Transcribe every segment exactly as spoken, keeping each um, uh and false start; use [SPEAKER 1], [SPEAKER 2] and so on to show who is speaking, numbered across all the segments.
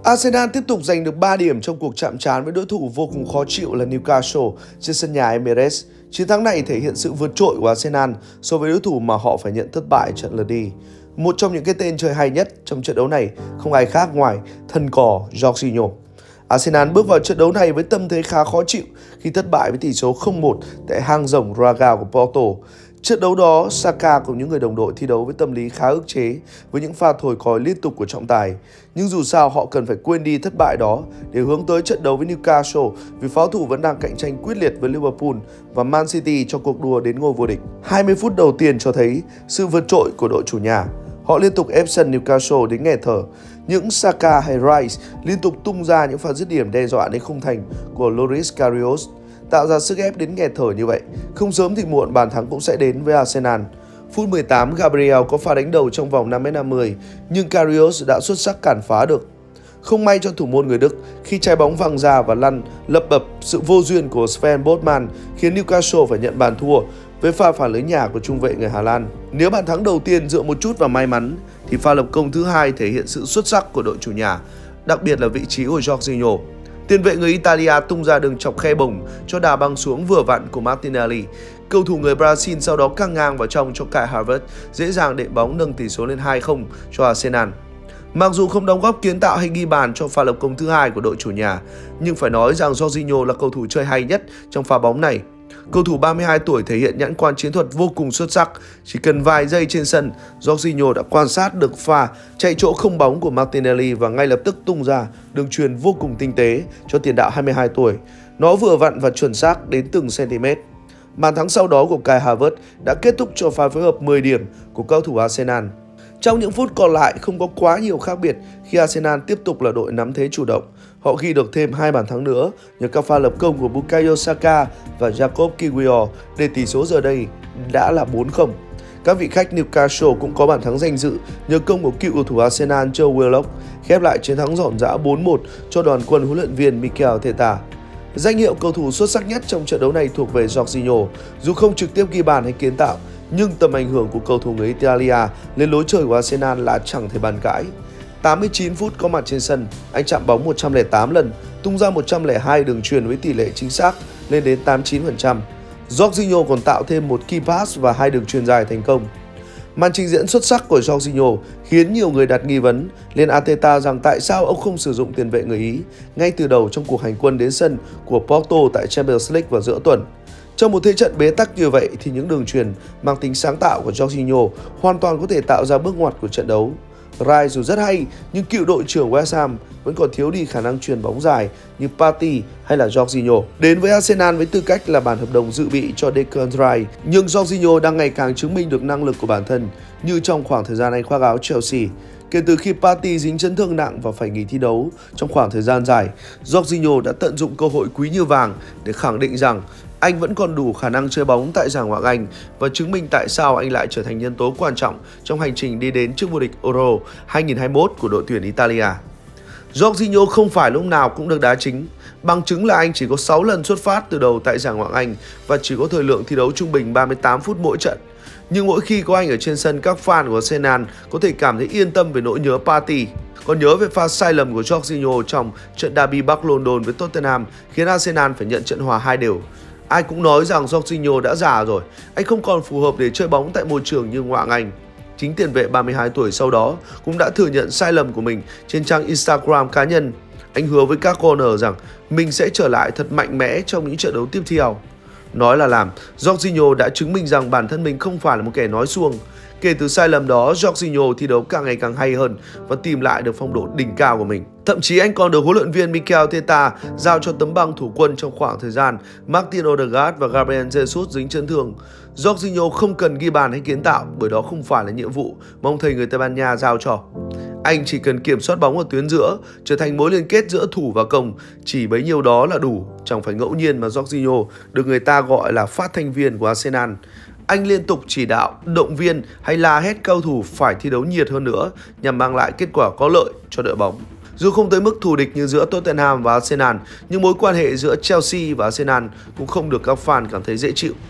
[SPEAKER 1] Arsenal tiếp tục giành được ba điểm trong cuộc chạm trán với đối thủ vô cùng khó chịu là Newcastle trên sân nhà Emirates. Chiến thắng này thể hiện sự vượt trội của Arsenal so với đối thủ mà họ phải nhận thất bại trận lượt đi. Một trong những cái tên chơi hay nhất trong trận đấu này không ai khác ngoài thần cò Jorginho. Arsenal bước vào trận đấu này với tâm thế khá khó chịu khi thất bại với tỷ số không một tại hang rồng Braga của Porto. Trận đấu đó, Saka cùng những người đồng đội thi đấu với tâm lý khá ức chế với những pha thổi còi liên tục của trọng tài. Nhưng dù sao họ cần phải quên đi thất bại đó để hướng tới trận đấu với Newcastle vì pháo thủ vẫn đang cạnh tranh quyết liệt với Liverpool và Man City cho cuộc đua đến ngôi vô địch. hai mươi phút đầu tiên cho thấy sự vượt trội của đội chủ nhà. Họ liên tục ép sân Newcastle đến nghẹt thở. Những Saka hay Rice liên tục tung ra những pha dứt điểm đe dọa đến khung thành của Loris Karius, tạo ra sức ép đến nghẹt thở như vậy. Không sớm thì muộn bàn thắng cũng sẽ đến với Arsenal. Phút mười tám, Gabriel có pha đánh đầu trong vòng năm mét năm mươi, nhưng Karius đã xuất sắc cản phá được. Không may cho thủ môn người Đức khi trái bóng văng ra và lăn lập bập, sự vô duyên của Sven Botman khiến Newcastle phải nhận bàn thua với pha phản lưới nhà của trung vệ người Hà Lan. Nếu bàn thắng đầu tiên dựa một chút vào may mắn thì pha lập công thứ hai thể hiện sự xuất sắc của đội chủ nhà, đặc biệt là vị trí của Jorginho. Tiền vệ người Italia tung ra đường chọc khe bổng cho đá băng xuống vừa vặn của Martinelli. Cầu thủ người Brazil sau đó căng ngang vào trong cho Kai Havertz dễ dàng đệm bóng nâng tỷ số lên hai không cho Arsenal. Mặc dù không đóng góp kiến tạo hay ghi bàn cho pha lập công thứ hai của đội chủ nhà, nhưng phải nói rằng Jorginho là cầu thủ chơi hay nhất trong pha bóng này. Cầu thủ ba mươi hai tuổi thể hiện nhãn quan chiến thuật vô cùng xuất sắc. Chỉ cần vài giây trên sân, Jorginho đã quan sát được pha chạy chỗ không bóng của Martinelli và ngay lập tức tung ra đường chuyền vô cùng tinh tế cho tiền đạo hai mươi hai tuổi. Nó vừa vặn và chuẩn xác đến từng cm. Bàn thắng sau đó của Kai Havertz đã kết thúc cho pha phối hợp mười điểm của cầu thủ Arsenal. Trong những phút còn lại không có quá nhiều khác biệt khi Arsenal tiếp tục là đội nắm thế chủ động. Họ ghi được thêm hai bàn thắng nữa nhờ các pha lập công của Bukayo Saka và Jacob Kiwior để tỷ số giờ đây đã là bốn không. Các vị khách Newcastle cũng có bàn thắng danh dự nhờ công của cựu cầu thủ Arsenal Joe Willock khép lại chiến thắng rộn rã bốn một cho đoàn quân huấn luyện viên Mikel Arteta. Danh hiệu cầu thủ xuất sắc nhất trong trận đấu này thuộc về Jorginho, dù không trực tiếp ghi bàn hay kiến tạo, nhưng tầm ảnh hưởng của cầu thủ người Italia lên lối chơi của Arsenal là chẳng thể bàn cãi. tám mươi chín phút có mặt trên sân, anh chạm bóng một trăm lẻ tám lần, tung ra một trăm lẻ hai đường chuyền với tỷ lệ chính xác lên đến tám mươi chín phần trăm. Jorginho còn tạo thêm một key pass và hai đường chuyền dài thành công. Màn trình diễn xuất sắc của Jorginho khiến nhiều người đặt nghi vấn lên Arteta rằng tại sao ông không sử dụng tiền vệ người Ý ngay từ đầu trong cuộc hành quân đến sân của Porto tại Champions League vào giữa tuần. Trong một thế trận bế tắc như vậy thì những đường chuyền mang tính sáng tạo của Jorginho hoàn toàn có thể tạo ra bước ngoặt của trận đấu. Rice dù rất hay nhưng cựu đội trưởng West Ham vẫn còn thiếu đi khả năng chuyền bóng dài như Partey hay là Jorginho. Đến với Arsenal với tư cách là bản hợp đồng dự bị cho Declan Rice, nhưng Jorginho đang ngày càng chứng minh được năng lực của bản thân như trong khoảng thời gian anh khoác áo Chelsea. Kể từ khi Partey dính chấn thương nặng và phải nghỉ thi đấu trong khoảng thời gian dài, Jorginho đã tận dụng cơ hội quý như vàng để khẳng định rằng anh vẫn còn đủ khả năng chơi bóng tại giải Ngoại hạng Anh và chứng minh tại sao anh lại trở thành nhân tố quan trọng trong hành trình đi đến chức vô địch Euro hai nghìn không trăm hai mươi mốt của đội tuyển Italia. Jorginho không phải lúc nào cũng được đá chính, bằng chứng là anh chỉ có sáu lần xuất phát từ đầu tại giải Ngoại hạng Anh và chỉ có thời lượng thi đấu trung bình ba mươi tám phút mỗi trận. Nhưng mỗi khi có anh ở trên sân, các fan của Arsenal có thể cảm thấy yên tâm về nỗi nhớ Partey. Còn nhớ về pha sai lầm của Jorginho trong trận derby Bắc London với Tottenham khiến Arsenal phải nhận trận hòa hai đều. Ai cũng nói rằng Jorginho đã già rồi, anh không còn phù hợp để chơi bóng tại môi trường như Ngoại hạng Anh. Chính tiền vệ ba mươi hai tuổi sau đó cũng đã thừa nhận sai lầm của mình trên trang Instagram cá nhân. Anh hứa với các corner rằng mình sẽ trở lại thật mạnh mẽ trong những trận đấu tiếp theo. Nói là làm, Jorginho đã chứng minh rằng bản thân mình không phải là một kẻ nói suông. Kể từ sai lầm đó, Jorginho thi đấu càng ngày càng hay hơn và tìm lại được phong độ đỉnh cao của mình. Thậm chí anh còn được huấn luyện viên Mikel Arteta giao cho tấm bằng thủ quân trong khoảng thời gian Martin Odegaard và Gabriel Jesus dính chấn thương. Jorginho không cần ghi bàn hay kiến tạo bởi đó không phải là nhiệm vụ mà ông thầy người Tây Ban Nha giao cho. Anh chỉ cần kiểm soát bóng ở tuyến giữa, trở thành mối liên kết giữa thủ và công, chỉ bấy nhiêu đó là đủ. Chẳng phải ngẫu nhiên mà Jorginho được người ta gọi là phát thanh viên của Arsenal. Anh liên tục chỉ đạo, động viên hay la hét cầu thủ phải thi đấu nhiệt hơn nữa nhằm mang lại kết quả có lợi cho đội bóng. Dù không tới mức thù địch như giữa Tottenham và Arsenal, nhưng mối quan hệ giữa Chelsea và Arsenal cũng không được các fan cảm thấy dễ chịu.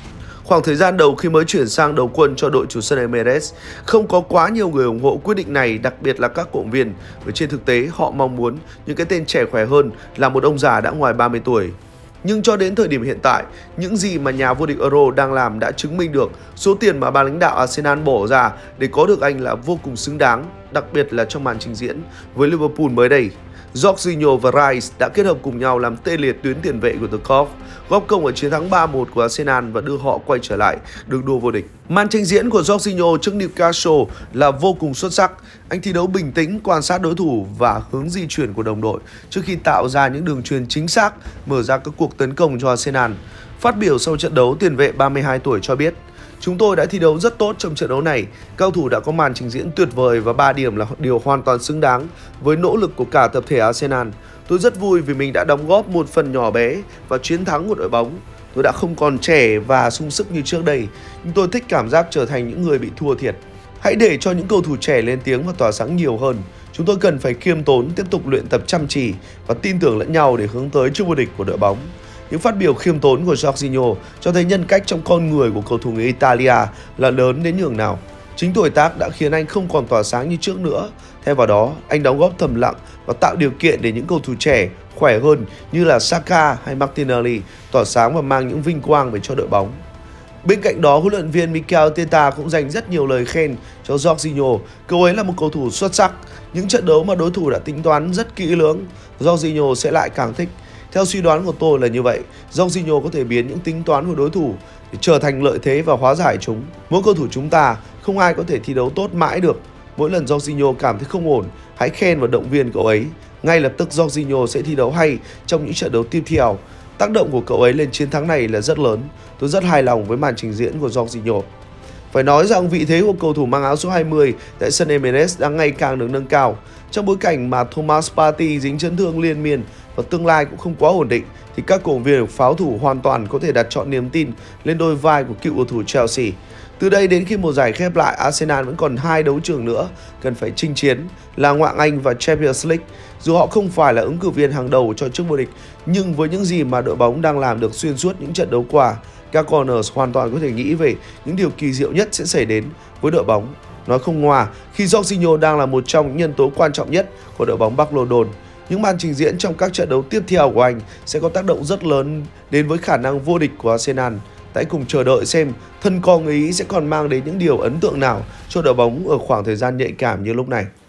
[SPEAKER 1] Khoảng thời gian đầu khi mới chuyển sang đầu quân cho đội chủ sân Emirates, không có quá nhiều người ủng hộ quyết định này, đặc biệt là các cổ động viên, bởi trên thực tế họ mong muốn những cái tên trẻ khỏe hơn là một ông già đã ngoài ba mươi tuổi. Nhưng cho đến thời điểm hiện tại, những gì mà nhà vô địch Euro đang làm đã chứng minh được số tiền mà ban lãnh đạo Arsenal bỏ ra để có được anh là vô cùng xứng đáng, đặc biệt là trong màn trình diễn với Liverpool mới đây. Jorginho và Rice đã kết hợp cùng nhau làm tê liệt tuyến tiền vệ của The Cop, góp công ở chiến thắng ba một của Arsenal và đưa họ quay trở lại đường đua vô địch. Màn trình diễn của Jorginho trước Newcastle là vô cùng xuất sắc. Anh thi đấu bình tĩnh, quan sát đối thủ và hướng di chuyển của đồng đội trước khi tạo ra những đường chuyền chính xác, mở ra các cuộc tấn công cho Arsenal. Phát biểu sau trận đấu, tiền vệ ba mươi hai tuổi cho biết: "Chúng tôi đã thi đấu rất tốt trong trận đấu này, cao thủ đã có màn trình diễn tuyệt vời và ba điểm là điều hoàn toàn xứng đáng với nỗ lực của cả tập thể Arsenal. Tôi rất vui vì mình đã đóng góp một phần nhỏ bé vào chiến thắng của đội bóng. Tôi đã không còn trẻ và sung sức như trước đây, nhưng tôi thích cảm giác trở thành những người bị thua thiệt. Hãy để cho những cầu thủ trẻ lên tiếng và tỏa sáng nhiều hơn. Chúng tôi cần phải khiêm tốn, tiếp tục luyện tập chăm chỉ và tin tưởng lẫn nhau để hướng tới chức vô địch của đội bóng." Những phát biểu khiêm tốn của Jorginho cho thấy nhân cách trong con người của cầu thủ người Italia là lớn đến nhường nào. Chính tuổi tác đã khiến anh không còn tỏa sáng như trước nữa. Thay vào đó, anh đóng góp thầm lặng và tạo điều kiện để những cầu thủ trẻ khỏe hơn như là Saka hay Martinelli tỏa sáng và mang những vinh quang về cho đội bóng. Bên cạnh đó, huấn luyện viên Mikel Arteta cũng dành rất nhiều lời khen cho Jorginho. Cậu ấy là một cầu thủ xuất sắc. Những trận đấu mà đối thủ đã tính toán rất kỹ lưỡng, Jorginho sẽ lại càng thích. Theo suy đoán của tôi là như vậy, Jorginho có thể biến những tính toán của đối thủ để trở thành lợi thế và hóa giải chúng. Mỗi cầu thủ chúng ta, không ai có thể thi đấu tốt mãi được. Mỗi lần Jorginho cảm thấy không ổn, hãy khen và động viên cậu ấy. Ngay lập tức Jorginho sẽ thi đấu hay trong những trận đấu tiếp theo. Tác động của cậu ấy lên chiến thắng này là rất lớn. Tôi rất hài lòng với màn trình diễn của Jorginho. Phải nói rằng vị thế của cầu thủ mang áo số hai mươi tại sân Emirates đang ngày càng được nâng cao. Trong bối cảnh mà Thomas Partey dính chấn thương liên miên và tương lai cũng không quá ổn định, thì các cổ động viên pháo thủ hoàn toàn có thể đặt trọn niềm tin lên đôi vai của cựu cầu thủ Chelsea. Từ đây đến khi mùa giải khép lại, Arsenal vẫn còn hai đấu trường nữa cần phải chinh chiến là Ngoại hạng Anh và Champions League. Dù họ không phải là ứng cử viên hàng đầu cho chức vô địch, nhưng với những gì mà đội bóng đang làm được xuyên suốt những trận đấu qua, các Gunners hoàn toàn có thể nghĩ về những điều kỳ diệu nhất sẽ xảy đến với đội bóng. Nói không ngoa, khi Jorginho đang là một trong những nhân tố quan trọng nhất của đội bóng Bắc London, những màn trình diễn trong các trận đấu tiếp theo của anh sẽ có tác động rất lớn đến với khả năng vô địch của Arsenal. Hãy cùng chờ đợi xem thân con Ý sẽ còn mang đến những điều ấn tượng nào cho đội bóng ở khoảng thời gian nhạy cảm như lúc này.